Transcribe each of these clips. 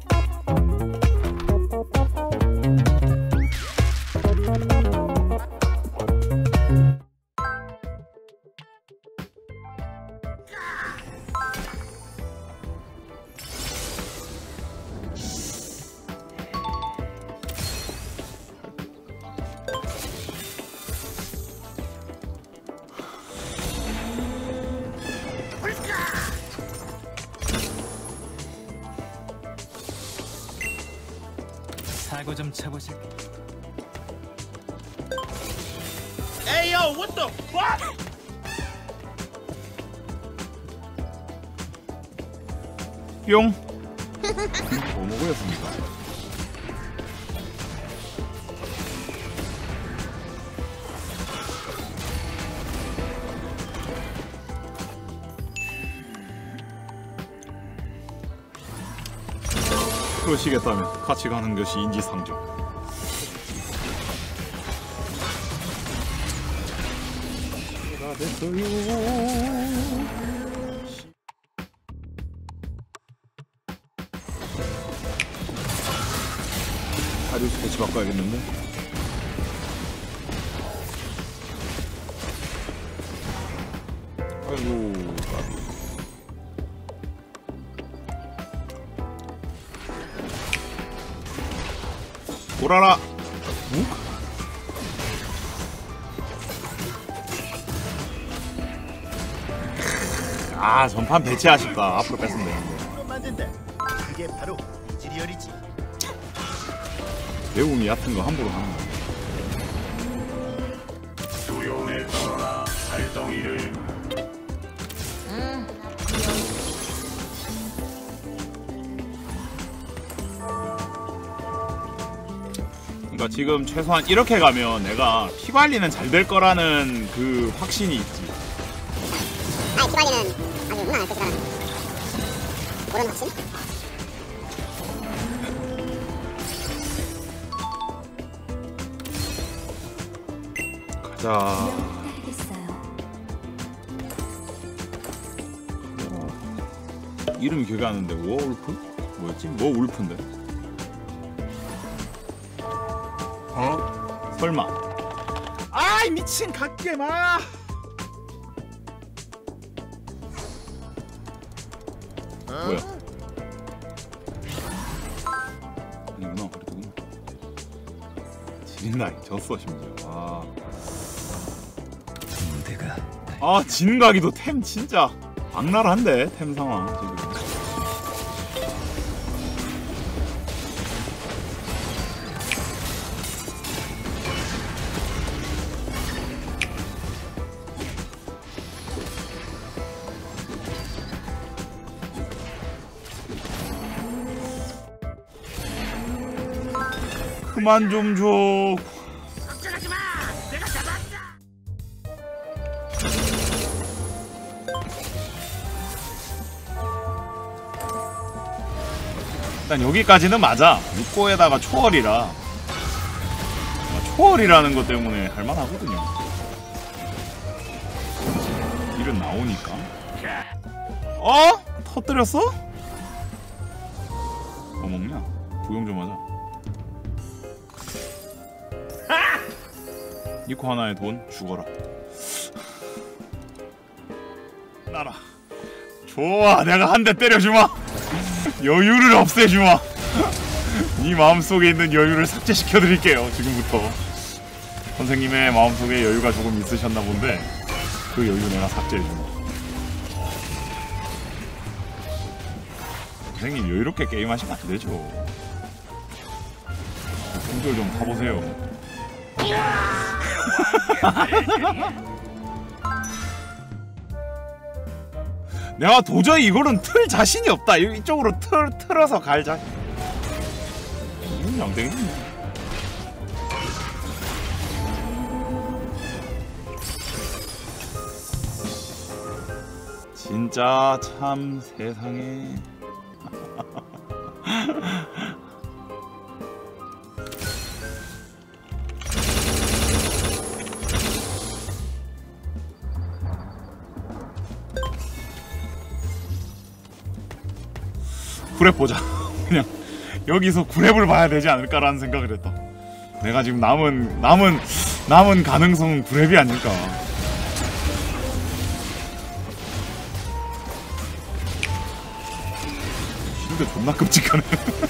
사고 좀 쳐보실. Hey yo, what the fuck? 뿅. 뭐 먹으였습니까? 그러시겠다면 같이 가는 것이 인지상정. 가 됐어요. 다리우스 배치 바꿔야겠는데? 아이고 까비. 오라라! 응? 아 전판 배치 아쉽다. 앞으로 뺐으면 되는데. 만든다. 그게 바로 이즈리얼이지. 내용이 얕은 거 함부로 하는 거야. 두려움에 떨어라 살덩이를. 그러니까 지금 최소한 이렇게 가면 내가 피 관리는 잘 될 거라는 그 확신이 있지. 아, 피 관리는 아주 무난할 것이라는 그런 확신? 자, 이름이 기억이 안 나는데 워울프? 뭐였지? 뭐 울프인데? 어? 설마? 아이 미친 갓게마! 뭐야? 아니구나, 그랬구나. 진나이 졌어 심지어. 진각이도 템 진짜 악랄한데 템 상황 지금. 그만 좀 줘. 걱정하지 마. 내가 잡았다. 일단 여기까지는 맞아. 6고에다가 초월이라. 초월이라는 것 때문에 할만하거든요. 일은 나오니까. 어? 터뜨렸어? 뭐 먹냐? 구경 좀 하자. 니코 하나에 돈 죽어라. 나라. 좋아, 내가 한 대 때려주마. 여유를 없애주마. 네 마음속에 있는 여유를 삭제시켜드릴게요. 지금부터. 선생님의 마음속에 여유가 조금 있으셨나 본데 그 여유 내가 삭제해주마. 선생님 여유롭게 게임하시면 안 되죠. 품절 좀 타보세요. 내가 도저히 이거는 틀 자신이 없다. 이쪽으로 틀어서 갈 자신. 이건 양땡이네. 진짜 참 세상에. 그래 보자. 그냥 여기서 9렙을 봐야 되지 않을까라는 생각을 했다. 내가 지금 남은 가능성은 9렙이 아닐까. 실드 존나 끔찍하네.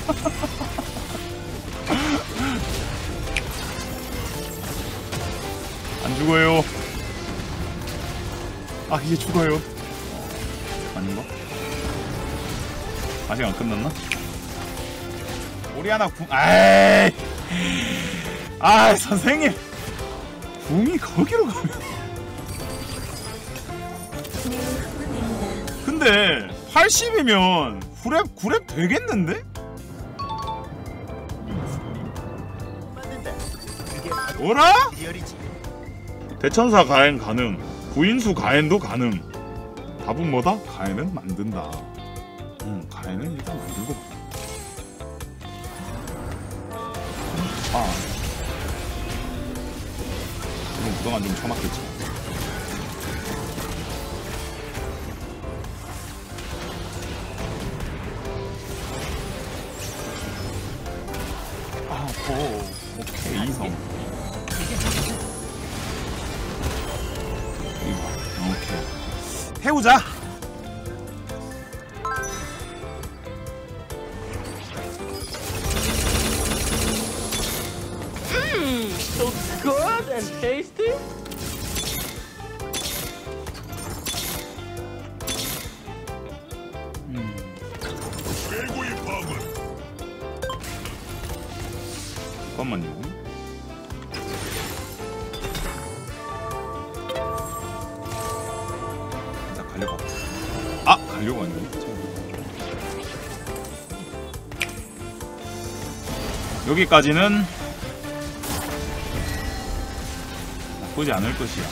안 죽어요. 아 이제 죽어요. 아닌가? 아직 안 끝났나? 오리아나 궁. 아이. 아 선생님. 궁이 거기로 가면. 근데 80이면 9렙 되겠는데? 뭐라? 리얼이지. 대천사 가엔 가능. 구인수 가엔도 가능. 답은 뭐다? 가엔은 만든다. 가엔은 일단 만들고. 아. 그럼 그동안 좀 쳐맞겠지. 아, 오케이, 이성. 오케이. 해우자! So good and tasty. 최고의 방은 잠깐만요. 나 가려고. 아! 가려고 하네. 여기까지는 나쁘지 않을 것이야.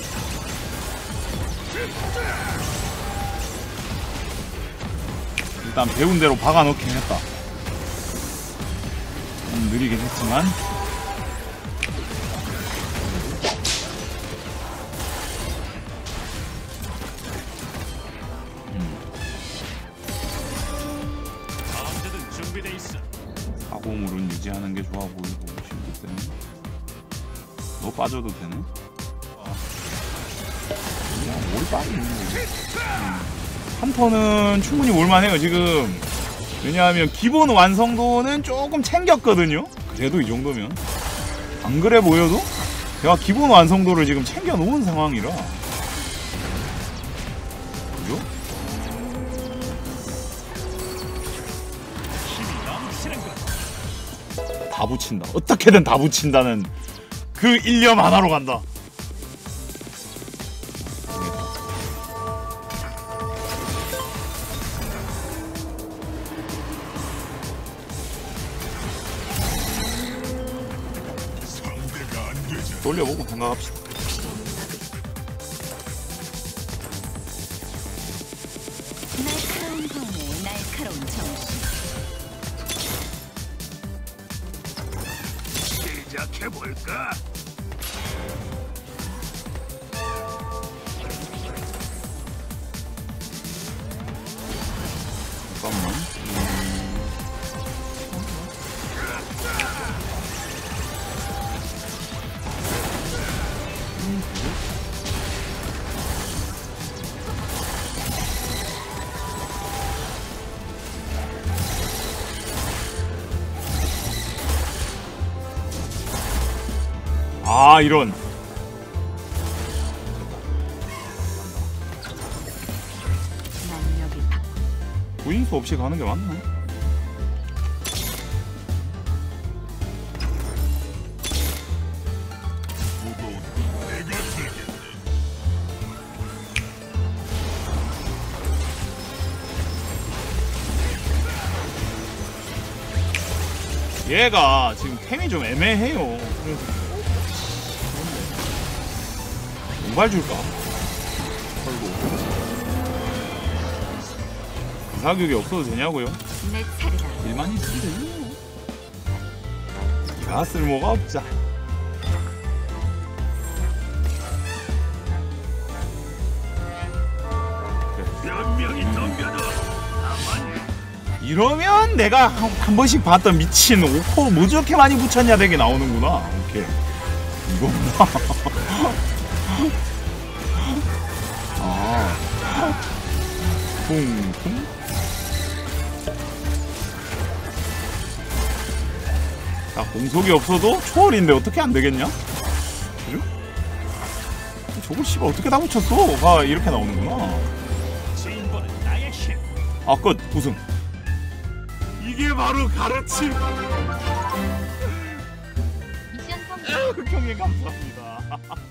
일단 배운 대로 박아놓긴 했다. 좀 느리긴 했지만 언제든 준비돼 있어. 사공으로는 유지하는 게 좋아 보이고 싶기 때문에. 너 빠져도 되네? 그냥 뭘 빠지는 거지. 한 턴은 충분히 올만해요 지금. 왜냐하면 기본 완성도는 조금 챙겼거든요. 그래도 이 정도면 안 그래 보여도 제가 기본 완성도를 지금 챙겨 놓은 상황이라. 그죠? 다 붙인다. 어떻게든 다 붙인다는 그 일념 하나로 간다. 상대가 안 되자. 돌려보고 생각합시다. 날카로운 검에 날카로운 정신. 시작해볼까? 잠깐만. 아 이런. 난 여기 박. 구인수 없이 가는 게 맞나? 무거운 내가 들겠네. 얘가 지금 템이 좀 애매해요. 그래서 뭔가 줄까? 털고 사격이 없어도 되냐고요? 내 차례다. 일만 있으면 되죠. 이가 쓸모가 없자. 몇 명이 덤벼도 나만 이러면 내가 한 번씩 봤던 미친 오퍼 뭐 저렇게 많이 붙였냐 되게 나오는구나. 오케이. 이거구나. 아. 쿵쿵. 자, 공속이 없어도 초월인데 어떻게 안 되겠냐? 그죠? 저걸 씨발 어떻게 다 붙였어? 가 이렇게 나오는구나. 진보는 나의 힘. 아, 끝. 우승. 이게 바로 가르침. 미션 성공. 형님 감사합니다.